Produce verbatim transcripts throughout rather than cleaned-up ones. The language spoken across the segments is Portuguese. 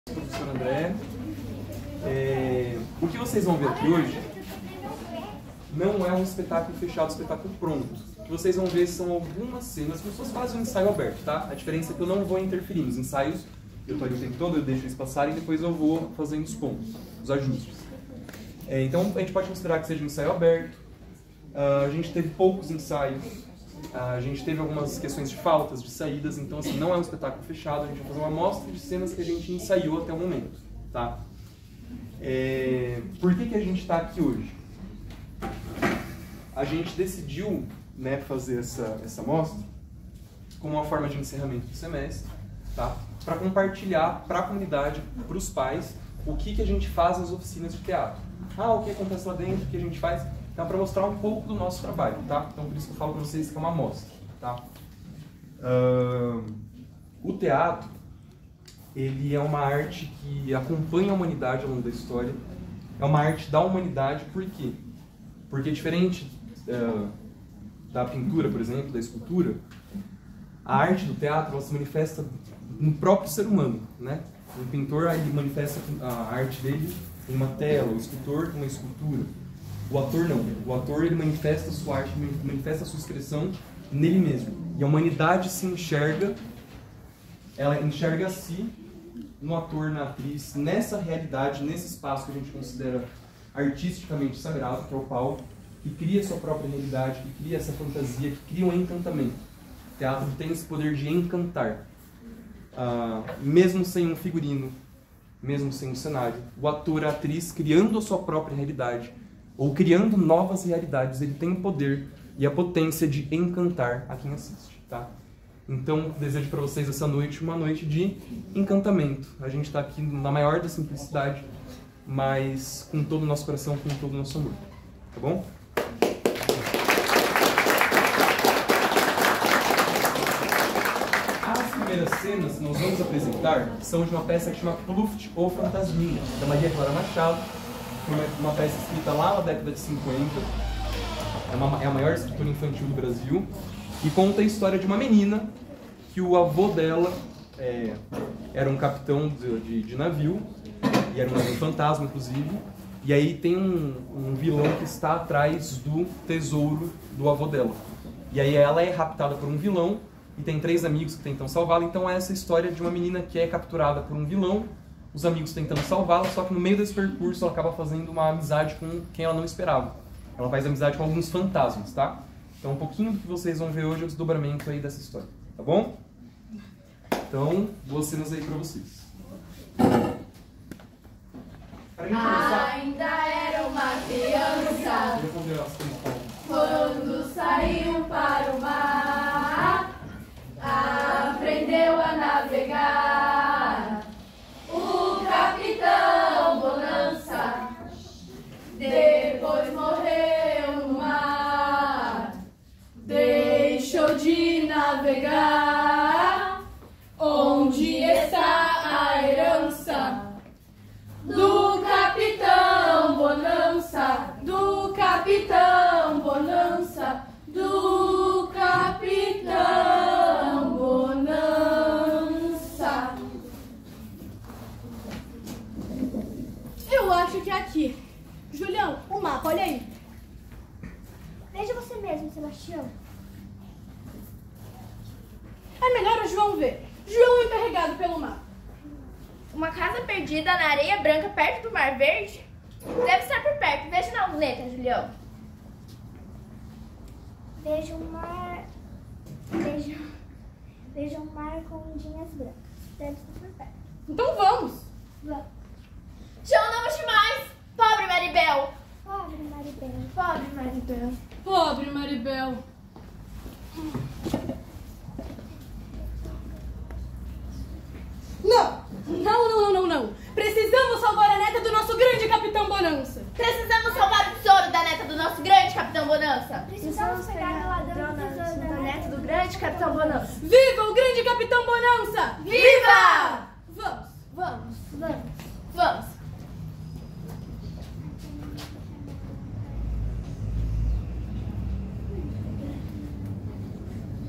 Professor André. É, o que vocês vão ver aqui hoje não é um espetáculo fechado, um espetáculo pronto. O que vocês vão ver são algumas cenas, as pessoas fazem um ensaio aberto, tá? A diferença é que eu não vou interferir nos ensaios, eu estou ali o tempo todo, eu deixo eles passarem e depois eu vou fazendo os pontos, os ajustes. É, então a gente pode considerar que seja um ensaio aberto. Uh, a gente teve poucos ensaios, uh, a gente teve algumas questões de faltas, de saídas, então assim, não é um espetáculo fechado, a gente vai fazer uma amostra de cenas que a gente ensaiou até o momento, tá? É, por que que a gente está aqui hoje? A gente decidiu, né, fazer essa, essa amostra como uma forma de encerramento do semestre, tá? Para compartilhar para a comunidade, para os pais, o que que a gente faz nas oficinas de teatro. Ah, o que acontece lá dentro, o que a gente faz. Então, para mostrar um pouco do nosso trabalho, tá? Então, por isso que eu falo para vocês que é uma amostra, tá? Uh, o teatro, ele é uma arte que acompanha a humanidade ao longo da história. É uma arte da humanidade, por quê? Porque diferente uh, da pintura, por exemplo, da escultura, a arte do teatro ela se manifesta no próprio ser humano, né? O pintor ele manifesta a arte dele em uma tela, o escultor em uma escultura. O ator não. O ator ele manifesta a sua arte, manifesta a sua expressão nele mesmo. E a humanidade se enxerga, ela enxerga a si no ator, na atriz, nessa realidade, nesse espaço que a gente considera artisticamente sagrado, que é o palco, que cria a sua própria realidade, que cria essa fantasia, que cria um encantamento. O teatro tem esse poder de encantar. Ah, mesmo sem um figurino, mesmo sem um cenário, o ator, a atriz, criando a sua própria realidade, ou criando novas realidades, ele tem o poder e a potência de encantar a quem assiste, tá? Então, desejo para vocês essa noite uma noite de encantamento. A gente está aqui na maior da simplicidade, mas com todo o nosso coração, com todo o nosso amor, tá bom? As primeiras cenas que nós vamos apresentar são de uma peça que chama Pluft ou Fantasminha, da Maria Clara Machado. Uma, uma peça escrita lá na década de cinquenta, é, uma, é a maior escritura infantil do Brasil, e conta a história de uma menina que o avô dela é, era um capitão de, de, de navio, e era um navio fantasma, inclusive, e aí tem um, um vilão que está atrás do tesouro do avô dela. E aí ela é raptada por um vilão, e tem três amigos que tentam salvá-la, então é essa história de uma menina que é capturada por um vilão, os amigos tentando salvá-la, só que no meio desse percurso ela acaba fazendo uma amizade com quem ela não esperava. Ela faz amizade com alguns fantasmas, tá? Então um pouquinho do que vocês vão ver hoje é o desdobramento aí dessa história, tá bom? Então, duas cenas aí pra vocês. Pra gente começar... Ainda era uma criança quando saiu para o mar, aprendeu a navegar. O capitão Bonança depois morreu no mar, deixou de navegar. Onde está a herança do capitão Bonança? Do capitão Bonança, do capitão Bonança. Eu acho que é aqui. Julião, o mapa, olha aí. Veja você mesmo, Sebastião. É melhor o João ver. João é encarregado pelo mapa. Uma casa perdida na areia branca perto do Mar Verde? Deve estar por perto. Veja na luneta, Julião. Veja um mar... Veja... Veja um mar com ondinhas brancas. Deve estar por perto. Então vamos. Vamos. João, não mexe mais! Pobre Maribel! Pobre Maribel. Pobre Maribel. Pobre Maribel. Não! Não, não, não, não, não. Precisamos salvar a neta do nosso grande Capitão Bonança. Precisamos salvar o tesouro da neta do nosso grande Capitão Bonança. Precisamos pegar o ladrão do tesouro da neta do grande Capitão Bonança. Viva o grande Capitão Bonança! Viva! Vamos. Vamos, vamos. Vamos.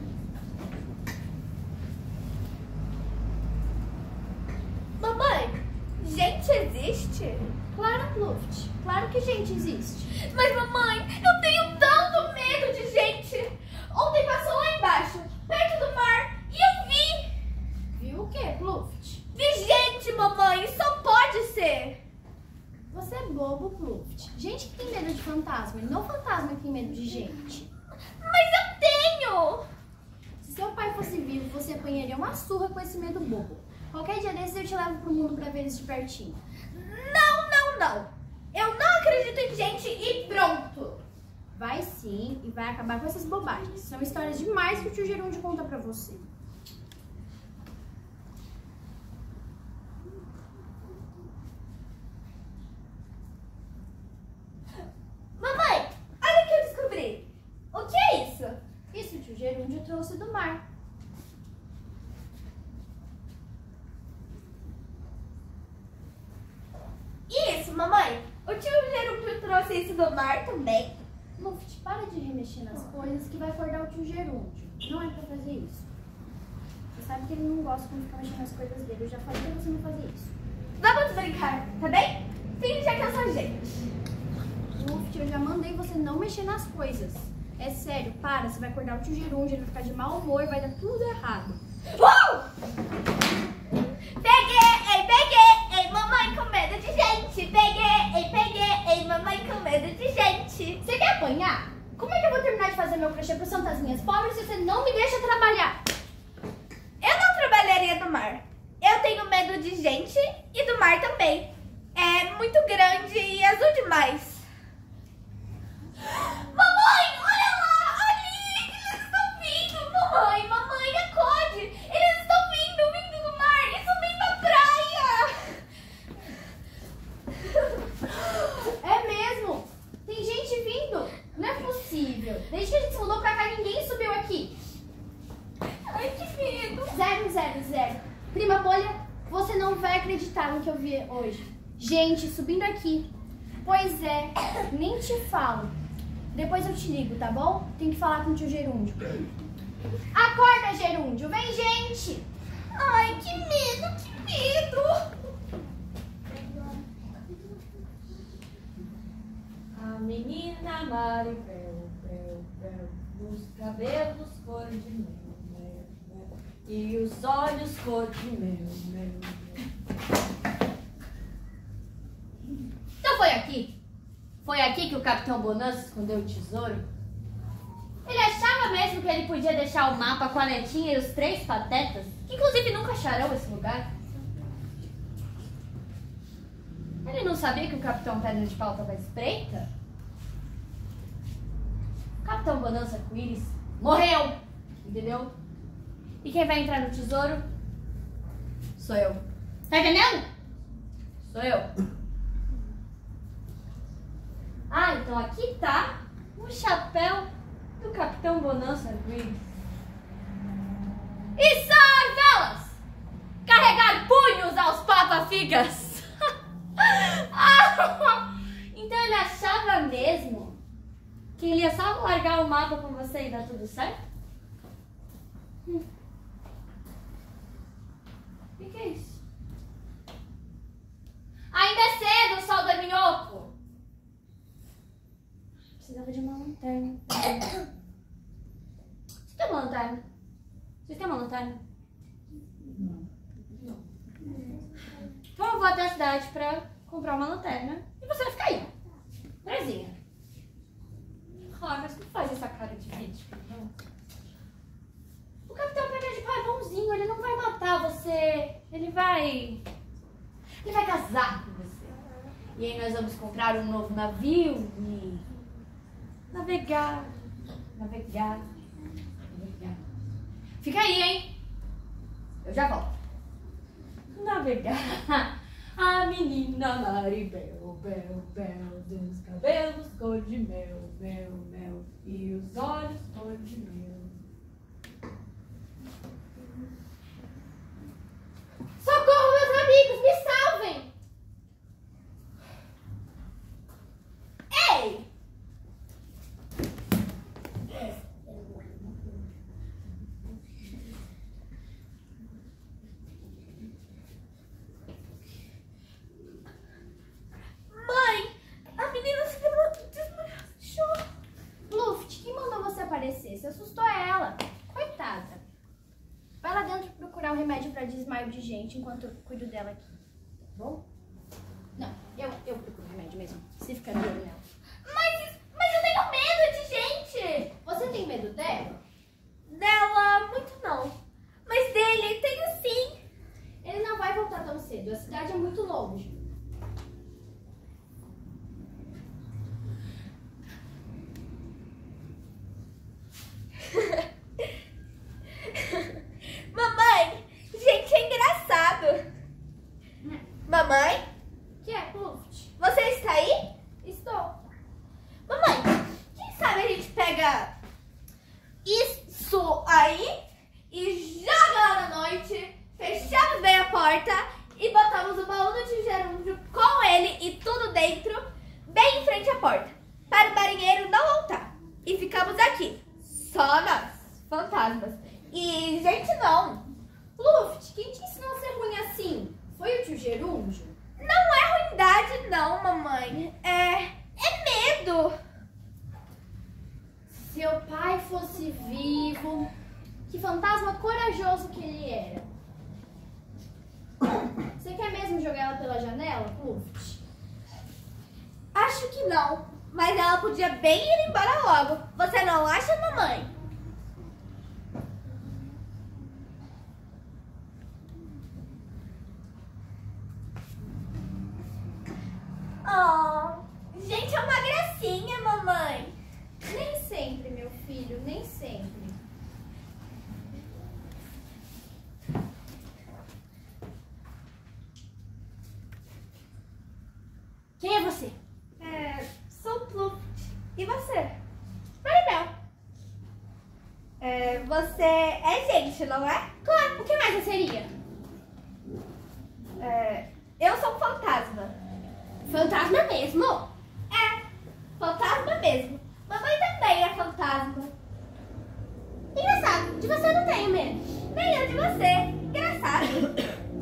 Mamãe, gente existe? Claro, Pluft. Claro que gente existe. Mas, mamãe, eu tenho tanto medo de gente. Ontem passou lá embaixo, perto do mar, e eu vi. Viu o quê, Pluft? Vi gente, mamãe. Só pode ser. Você é bobo, Pluft. Gente que tem medo de fantasma, e não fantasma que tem medo de gente. Mas eu tenho. Se seu pai fosse vivo, você apanharia uma surra com esse medo bobo. Qualquer dia desses eu te levo pro mundo pra ver eles de pertinho. Não, não, não. Eu não acredito em gente e pronto. Vai sim, e vai acabar com essas bobagens. São histórias demais que o tio Gerúndio conta pra você. Mamãe, olha o que eu descobri. O que é isso? Isso o tio Gerúndio trouxe do mar. Isso, mamãe. O tio Gerúndio trouxe isso do mar também. Luft, para de remexer nas coisas que vai acordar o tio Gerúndio. Não é pra fazer isso. Você sabe que ele não gosta quando fica mexendo nas coisas dele. Eu já falei pra você não fazer isso. Vamos brincar, tá bem? Finja que eu sou gente. Luft, eu já mandei você não mexer nas coisas. É sério, para. Você vai acordar o tio Gerúndio, ele vai ficar de mau humor, vai dar tudo errado. Uh! Peguei, peguei, ei, mamãe com medo de gente. Peguei, peguei, ei, mamãe com medo de gente. Você quer apanhar? Como é que eu vou terminar de fazer meu crochê pros fantasminhas pobres se você não me deixa trabalhar? Eu não trabalharia no mar. Eu tenho medo de gente e do mar também. É muito grande e azul demais. Mamãe, olha lá, ali, eles estão vindo. Mamãe, mamãe, acorde. Eles estão vindo, vindo do mar e subindo a praia. É mesmo? Tem gente vindo? Não é possível. Desde que a gente se mudou pra cá, ninguém subiu aqui. Ai, que medo. Zero, zero, zero. Prima Bolha, você não vai acreditar no que eu vi hoje. Gente subindo aqui. Pois é, nem te falo. Depois eu te ligo, tá bom? Tem que falar com o tio Gerúndio. Acorda, Gerúndio. Vem, gente. Ai, que medo, que medo. A menina Maribel, bel, bel, os cabelos cor de mel, mel, mel, e os olhos cor de mel, mel, mel. Então foi aqui? Foi aqui que o Capitão Bonança escondeu o tesouro? Ele achava mesmo que ele podia deixar o mapa com a netinha e os três patetas, que inclusive nunca acharão esse lugar? Ele não sabia que o Capitão Pedra de Pau estava à espreita? O Capitão Bonança Quiris morreu, entendeu? E quem vai entrar no tesouro? Sou eu. Tá entendendo? Sou eu. Ah, então aqui tá o chapéu do Capitão Bonança Quiris. E sarvelas! Carregar punhos aos papafigas! Ah, então ele achava mesmo que ele ia só largar o mapa com você e dar tudo certo? Hum. O que é isso? Ainda é cedo, sol do minhoco! Precisava de uma lanterna. Você tem uma lanterna? Você tem uma lanterna? Não. Então eu vou até a cidade pra comprar uma lanterna e você vai ficar aí. Presinha. Ah, mas não faz essa cara de vídeo, não. O Capitão Pedra de Pau é bonzinho, ele não vai matar você. Ele vai... Ele vai casar com você. E aí nós vamos comprar um novo navio e... Navegar, navegar, navegar. Fica aí, hein? Eu já volto. Navegar. A menina Maribel, bel, bel, dos cabelos cor de mel, mel, mel, e os olhos cor de mel. Socorro, meus amigos, me salvem! Ei! gente enquanto eu cuido dela aqui. Tá bom? Não, eu, eu procuro remédio mesmo. Se ficar de olho nela. Mas, mas eu tenho medo de gente. Você tem medo dela? Dela, muito não. Mas dele, tenho sim. Ele não vai voltar tão cedo. A cidade é muito longe. Mamãe, gente, é engraçado. Mamãe, Que é, Pluft? você está aí? Estou. Mamãe, quem sabe a gente pega isso aí e joga lá na noite, fechamos bem a porta e botamos o baú do tio Gerúndio com ele e tudo dentro, bem em frente à porta, para o marinheiro não voltar. E ficamos aqui, só nós, fantasmas. E gente não. Pluft, quem te ensinou a ser ruim assim? Foi o tio Gerúndio? Não é ruindade não, mamãe. É, é medo. Se seu pai fosse vivo, que fantasma corajoso que ele era. Você quer mesmo jogar ela pela janela, Pluft? Acho que não, mas ela podia bem ir embora logo. Você não acha, mamãe? Oh, gente, é uma gracinha, mamãe. Nem sempre, meu filho, nem sempre. Quem é você? É, sou Pluft. E você? Maribel. É, você é gente, não é? Claro, o que mais eu seria? É, eu sou um fantasma. Fantasma mesmo? É, fantasma mesmo. Mamãe também é fantasma. Engraçado, de você eu não tenho medo. Nem eu de você. Engraçado.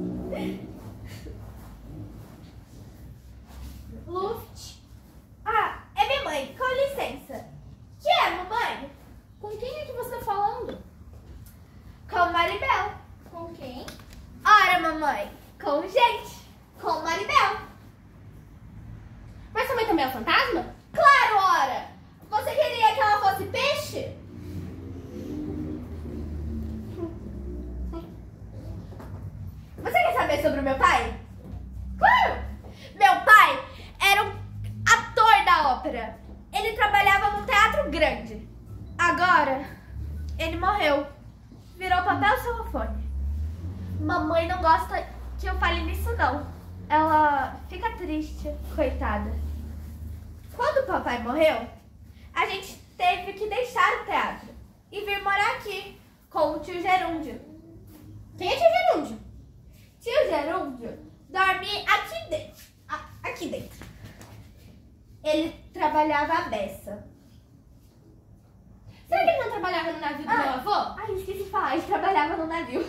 Pluft, Ah, é minha mãe. Com licença. Que é, mamãe? com quem é que você tá falando? Com Maribel. Com quem? Ora, mamãe. Com gente. Com Maribel. Mas sua mãe também é fantasma? Claro, ora. Você queria que ela fosse peixe? Você quer saber sobre o meu pai? Claro! Meu pai era um ator da ópera. Ele trabalhava num teatro grande. Agora, ele morreu. Virou papel celofane. Mamãe não gosta que eu fale nisso, não. Ela fica triste, coitada. Quando o papai morreu, a gente teve que deixar o teatro e vir morar aqui com o tio Gerúndio. Quem é tio Gerúndio? Tio Gerúndio dorme aqui dentro. A- Aqui dentro. Ele trabalhava à beça. Será que ele não trabalhava no navio do meu Ah. avô? Ai, esqueci de falar, ele trabalhava no navio.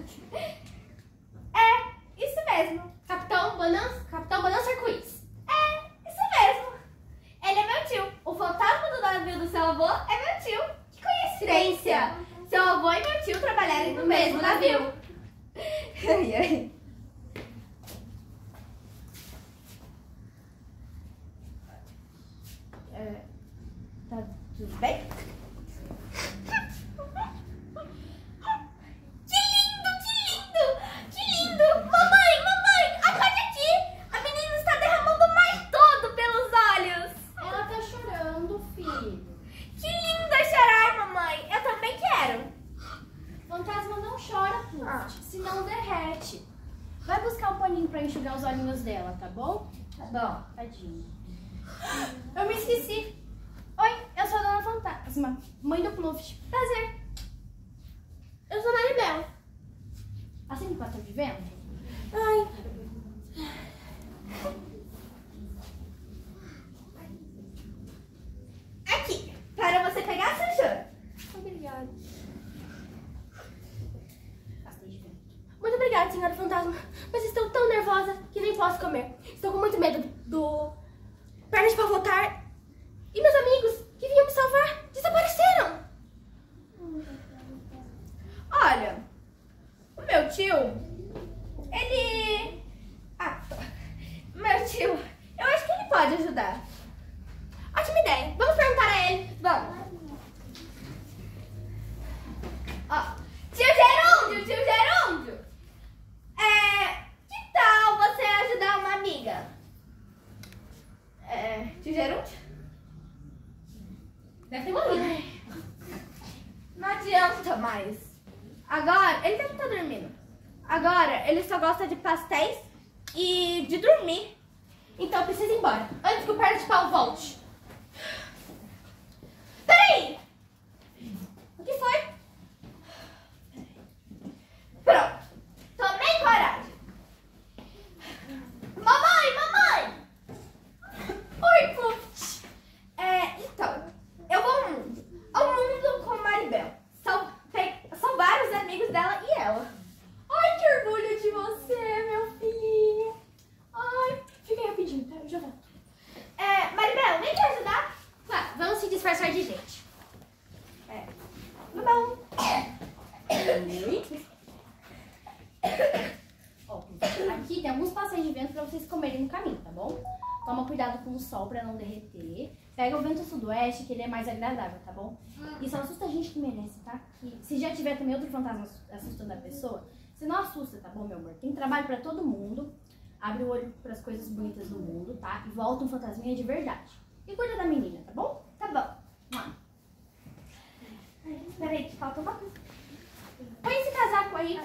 É, isso mesmo. Capitão Banan... Capitão Banan Arco-Íris. É, isso mesmo. Ele é meu tio. O fantasma do navio do seu avô é meu tio. Que coincidência. Seu avô e meu tio trabalharem no mesmo navio. Ai, ai. É, tá tudo bem? Que lindo, que lindo, que lindo! Mamãe, mamãe, acorde aqui! A menina está derramando o mar todo pelos olhos! Ela tá chorando, filho. Que lindo é chorar, mamãe! Eu também quero! Fantasma não chora, Pluft, Ah. senão derrete. Vai buscar um paninho pra enxugar os olhinhos dela, tá bom? Tá bom. Tadinho. Eu me esqueci. Oi, eu sou a Dona Fantasma, mãe do Pluft. Prazer. Eu sou a Maribel. Assim que tá vivendo? Ai. Aqui, para você pegar a sujura. Obrigada. Muito obrigada, senhora fantasma. Mas estou tão nervosa que nem posso comer. Estou com muito medo do pernas de pau voltar. E meus amigos que vinham me salvar desapareceram. Olha, o meu tio, Gerúndio? Deve ter morrido. Não adianta mais. Agora, ele deve estar dormindo. Agora, ele só gosta de pastéis e de dormir. Então eu preciso ir embora, antes que o perna de pau volte. Peraí! O que foi? Pronto. Tomei coragem. Mamãe, mamãe! Oi, Pluft. É, então, eu vou ao mundo. Ao mundo com Maribel. São, pe- são vários amigos dela e ela. Ai, que orgulho de você, meu filhinho. Ai, fica aí rapidinho, tá? Eu já volto. É, Maribel, vem te ajudar? Tá, vamos se disfarçar de gente. É. Tá bom. Ó, aqui tem alguns passeios de vento pra vocês comerem no caminho, tá bom? Toma cuidado com o sol pra não derreter. Pega o vento sudoeste, que ele é mais agradável, tá bom? E só assusta a gente que merece, tá? Que se já tiver também outro fantasma assustando a pessoa, você não assusta, tá bom, meu amor? Tem trabalho pra todo mundo. Abre o olho pras coisas bonitas do mundo, tá? E volta um fantasminha de verdade. E cuida da menina, tá bom? Tá bom. Ai, peraí, que falta uma coisa. Põe esse casaco aí.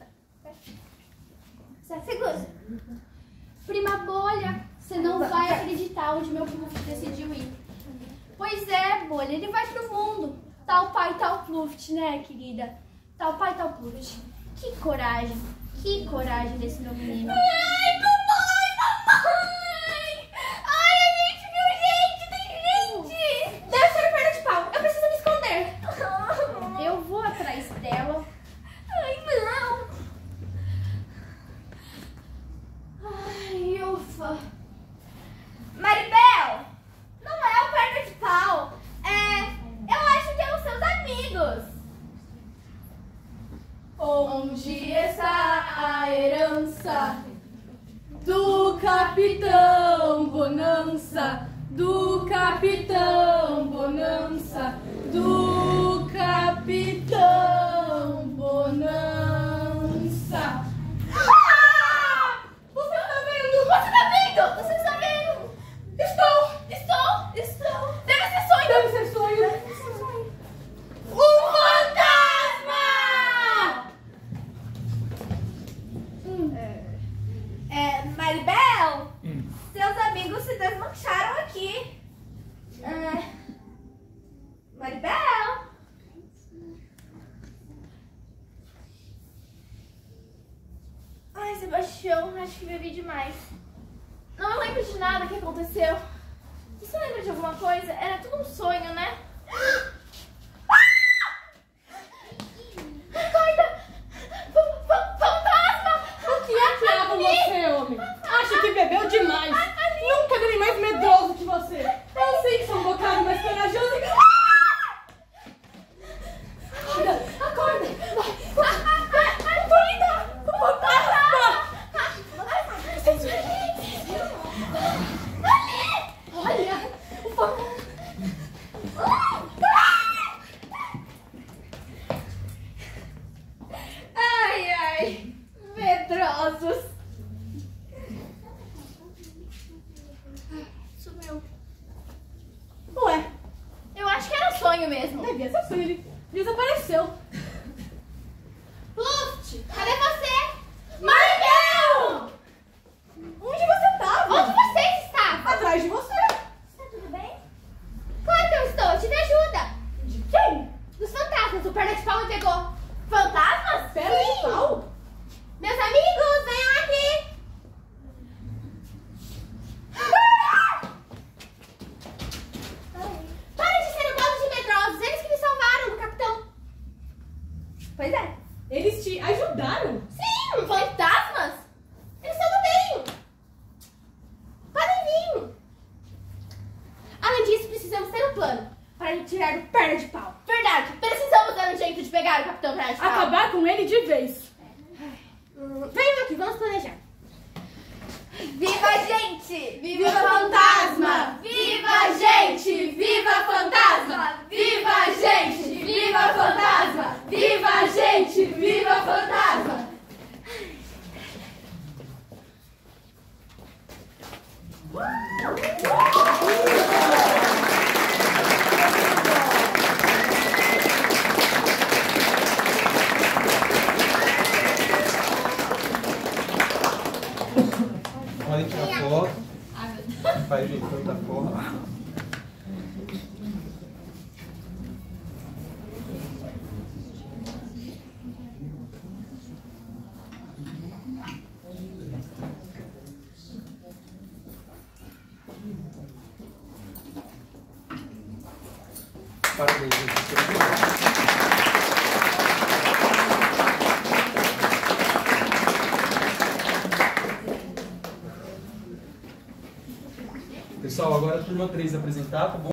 Você segura. Prima Bolha, você não vai acreditar onde meu Pluft decidiu ir. Pois é, Bolha, ele vai pro mundo. Tal pai, tal Pluft, né, querida? Tal pai, tal Pluft. Que coragem, que coragem desse meu menino. Ai, mamãe, mamãe! Ai, a gente viu gente, tem gente! Deve ser perna de pau, eu preciso me esconder. Eu vou atrás dela. Ai, não! Ai, ufa. Maribel! Não é o perna de pau. É... Eu acho que é os seus amigos. Onde está a herança do Capitão Bonança? Do Capitão Bonança? Do Capitão Bonança? Ah! Você tá vendo? Você tá vendo? Você está vendo? Estou! Estou! Estou! Deve ser sonho! Deve ser sonho! Deve ser sonho! Um fantasma! É, Maribel, seus amigos se desmancharam aqui. É, Maribel? Ai, Sebastião, acho que bebi demais. Não lembro de nada que aconteceu. Você lembra de alguma coisa? Era tudo um sonho, né? Acorda! F- f- Fantasma! O que é que há com você, homem? Acha que bebeu demais? Nunca vi mais medroso que você. Eu sei que sou um bocado mais corajoso e... Acorda! Acorda! Acorda! Fantasma! Olha! O fantasma! Ai, ai, medrosos. Sumiu. Ué, Eu acho que era sonho mesmo. devia ser sonho. Ele desapareceu. Pluft, cadê você? Maribel! Onde você tava? Onde vocês estavam? Atrás de você. Tá tudo bem? Claro que eu estou, eu tive ajuda. De quem? Dos fantasmas, o perna de pau me pegou. Fantasmas? Perna de pau? Meus amigos, venham aqui. Para de ser um bando de medrosos, eles que me salvaram do capitão. Pois é. Eles te ajudaram? Sim, fantasmas. Eles estão bem. Podem vir. Além disso, precisamos ter um plano para lhe tirar do perna de pau. Verdade, precisamos dar um jeito de pegar o capitão perna de pau. Acabar com ele de vez. Hum, Venham aqui, vamos planejar. Viva a gente! Viva fantasma! Viva a gente! Viva fantasma! Viva a gente! Viva fantasma! Viva a gente! Viva fantasma! Uh! Podem tirar foto. Ai, meu Deus. Pai, gente, põe da foto. Parabéns, gente. Pessoal, agora a turma três apresentar, tá bom?